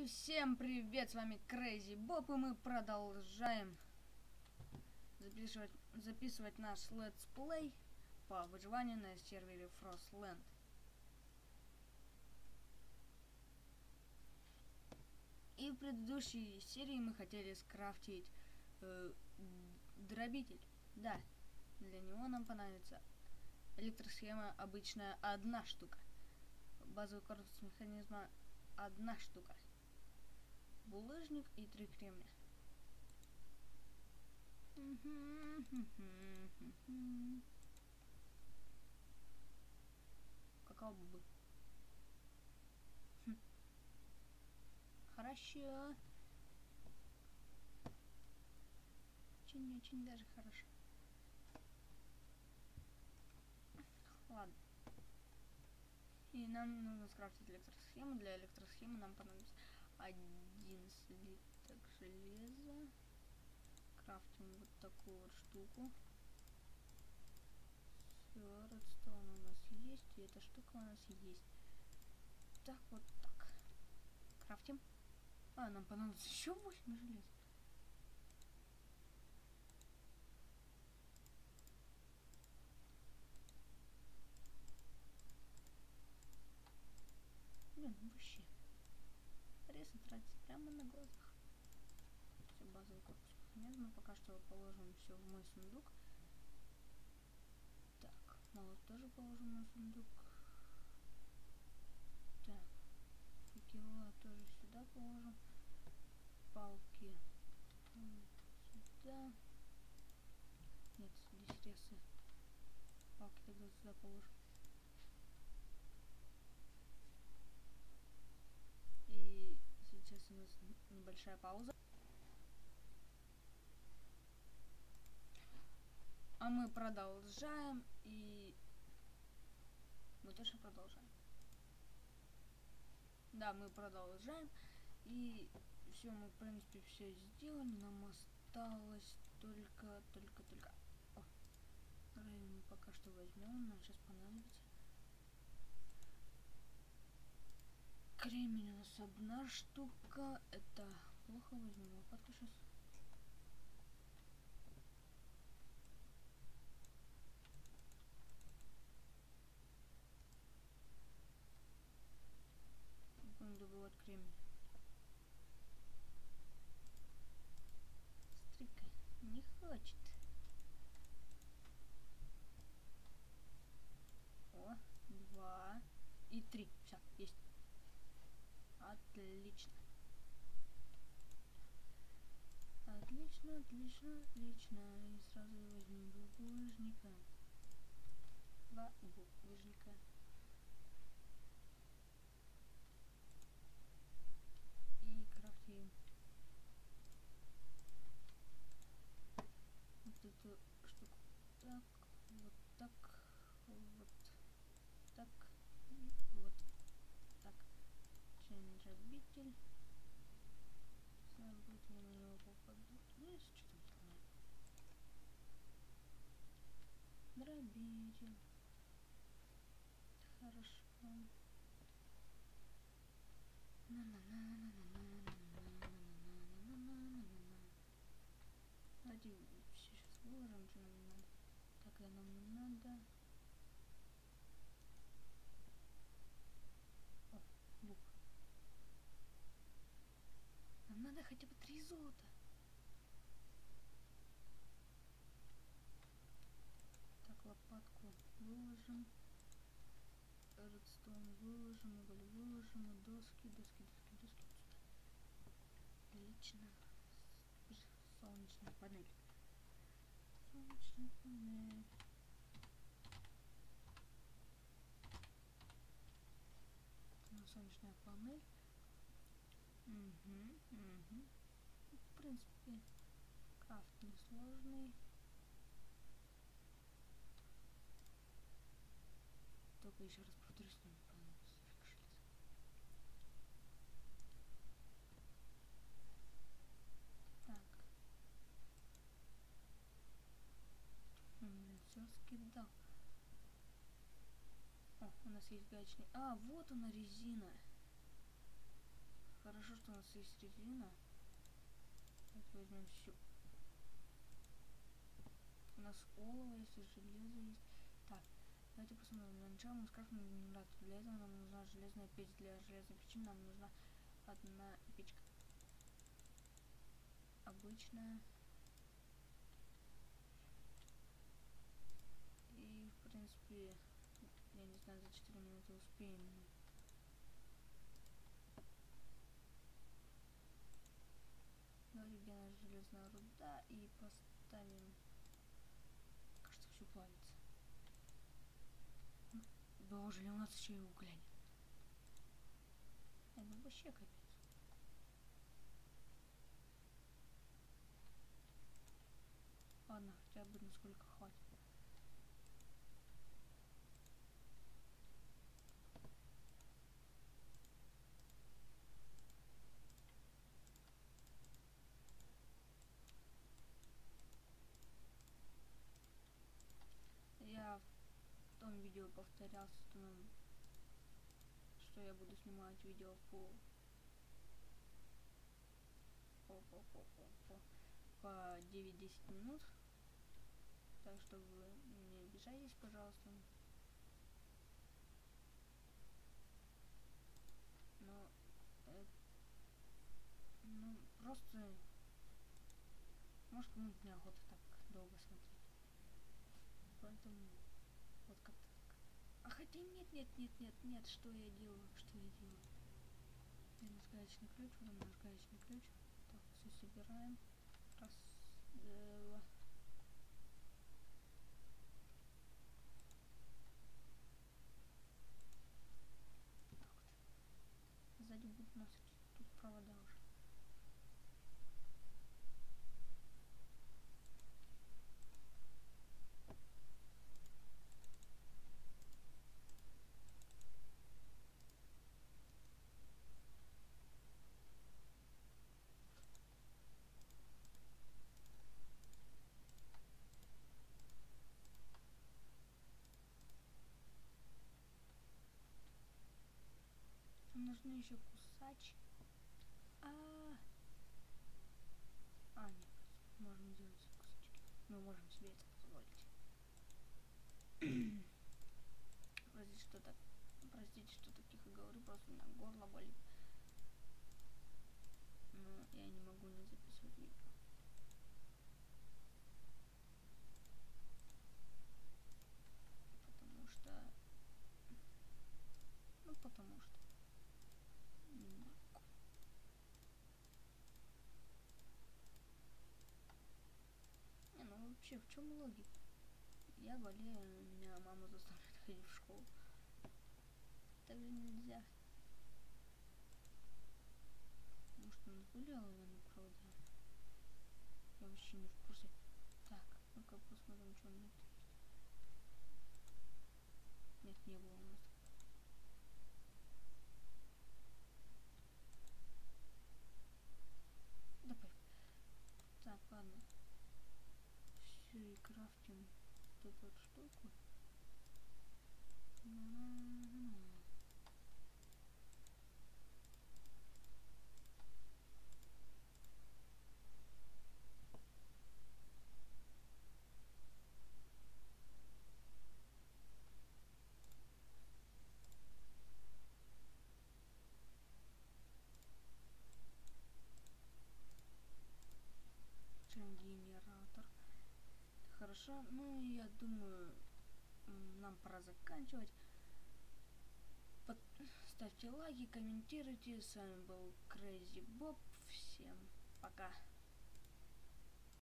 Всем привет, с вами Crazy Bob, и мы продолжаем записывать наш летсплей по выживанию на сервере Frostland. И в предыдущей серии мы хотели скрафтить дробитель. Да, для него нам понадобится электросхема обычная одна штука, базовый корпус механизма одна штука, булыжник и 3 кремня. Какого бы? Хорошо. Очень даже хорошо. Ладно. И нам нужно скрафтить электросхему. Для электросхемы нам понадобится 1 слиток железа. Крафтим вот такую вот штуку. Все, редстоун у нас есть, и эта штука у нас есть. Так, вот так. Крафтим. Нам понадобится еще 8 желез. Блин, вообще. Резко тратится прямо на глазах. Все, базовый корпус механизма. Пока что положим все в мой сундук. Так, молот тоже положим на сундук. Так, факела тоже сюда положим. Палки сюда. Нет, здесь ресы. Палки тогда сюда положим. И сейчас у нас небольшая пауза. А мы продолжаем, и мы тоже продолжаем. Да, мы продолжаем, и все, мы в принципе все сделали. Нам осталось только. О, мы пока что возьмем, нам сейчас понадобится. Кремень у нас одна штука, это плохо, возьмем лопатку сейчас. Будем добывать кремень. Стрика не хочет. О, 2 и 3. Все, есть. Отлично. Отлично. И сразу возьмем булыжника. 2 булыжника. И крафтим вот эту штуку. Так, вот так, вот так и вот так. Дробитель. Знаю, будет ли на него попадут. Ну, если что там сломаем. Дробитель. Хорошо. Давайте сейчас выложим, что нам надо. Так, нам не надо. О, лук. Нам надо хотя бы 3 золота. Так, лопатку выложим. Редстоун выложим, уголь выложим, и доски. Отлично. Солнечная панель. Солнечная панель. В принципе, крафт несложный. Только еще раз повторюсь, что мне понадобится железо. Так. Все скидал. О, у нас есть гаечный. Вот она, резина. Хорошо. Хорошо, что у нас есть резина. Давайте возьмем всю. У нас олово есть, железо есть. Так, давайте посмотрим. Для начала мы скрафтим генератор. Для этого нам нужна железная печь. Для железной печи нам нужна одна печка. Обычная. И, в принципе, я не знаю, за 4 минуты успеем. Давайте, где наша железная руда, и поставим. Кажется, все плавится. Боже, ли у нас еще и угля нет. Это вообще капец. Ладно, хотя бы насколько хватит. Я в том видео повторялся, что я буду снимать видео по 9-10 минут. Так что вы не обижайтесь, пожалуйста. Но ну просто может кому-то неохота так долго смотреть. Поэтому вот как-то так. А хотя нет, что я делаю? Наш гаечный ключ, вот наш гаечный ключ. Так, все собираем. Раз, два. Так вот. Сзади будут у нас тут провода уже. Нужны еще кусачки. Нет, можем делать кусачки. Мы можем себе это позволить. Простите, что так тихо говорю, просто у меня горло болит. Но я не могу не записывать видео. Потому что не могу. Ну вообще, в чем логика? Я болею, меня мама заставляет ходить в школу. Так же нельзя. Может, она были оловянные провода? Я вообще не в курсе. Так, ну-ка посмотрим, что у меня тут есть. Нет, не было у нас. Давай. Так, ладно. Все, и крафтим вот эту вот штуку. Генератор. Хорошо, ну я думаю, нам пора заканчивать. Ставьте лайки, комментируйте. С вами был Crazy Bob. Всем пока.